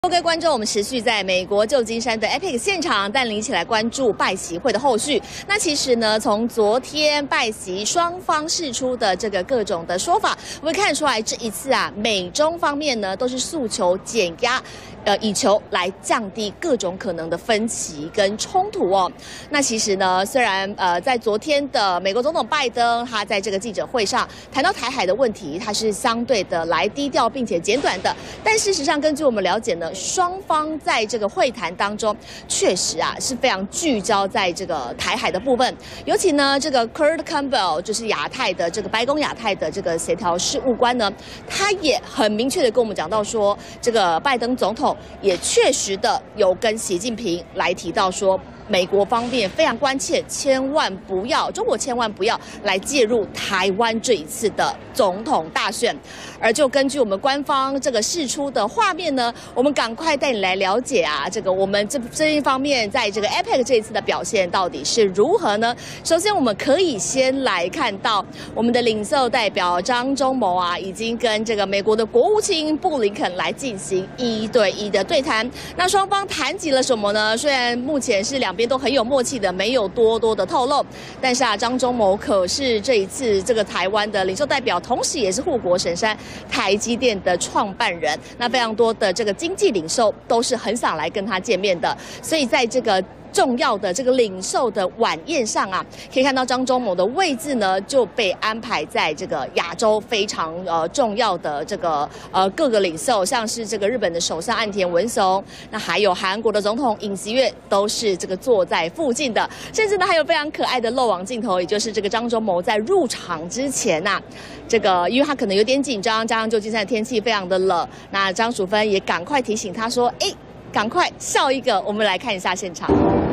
各位观众，我们持续在美国旧金山的 APEC 现场，带领一起来关注拜习会的后续。那其实呢，从昨天拜习双方释出的这个各种的说法，我们看出来这一次啊，美中方面呢都是诉求减压，以求来降低各种可能的分歧跟冲突哦。那其实呢，虽然在昨天的美国总统拜登他在这个记者会上谈到台海的问题，他是相对的来低调并且简短的，但事实上根据我们了解呢。双方在这个会谈当中，确实啊是非常聚焦在这个台海的部分，尤其呢，这个 Kurt Campbell 就是亚太的这个白宫亚太的这个协调事务官呢，他也很明确的跟我们讲到说，这个拜登总统也确实的有跟习近平来提到说。美国方面非常关切，中国千万不要来介入台湾这一次的总统大选。而就根据我们官方这个释出的画面呢，我们赶快带你来了解啊，这个我们这一方面在这个 APEC 这一次的表现到底是如何呢？首先，我们可以先来看到我们的领袖代表张忠谋啊，已经跟这个美国的国务卿布林肯来进行1对1的对谈。那双方谈及了什么呢？虽然目前是两边都很有默契的，没有多的透露。但是啊，张忠谋可是这一次这个台湾的领袖代表，同时也是护国神山台积电的创办人。那非常多的这个经济领袖都是很想来跟他见面的，所以在这个重要的这个领袖的晚宴上啊，可以看到张忠谋的位置呢就被安排在这个亚洲非常重要的这个各个领袖，像是这个日本的首相岸田文雄，那还有韩国的总统尹锡悦都是这个坐在附近的，甚至呢还有非常可爱的漏网镜头，也就是这个张忠谋在入场之前呐，这个因为他可能有点紧张，加上旧金山的天气非常的冷，那张淑芬也赶快提醒他说，赶快笑一个，我们来看一下现场。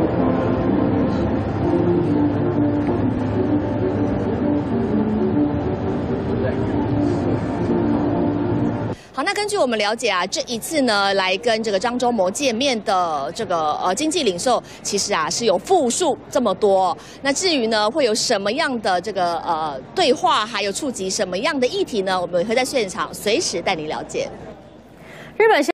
好，那根据我们了解啊，这一次呢，来跟这个张忠谋见面的这个经济领袖，其实啊是有复数这么多。那至于呢，会有什么样的这个对话，还有触及什么样的议题呢？我们会在现场随时带您了解。 日本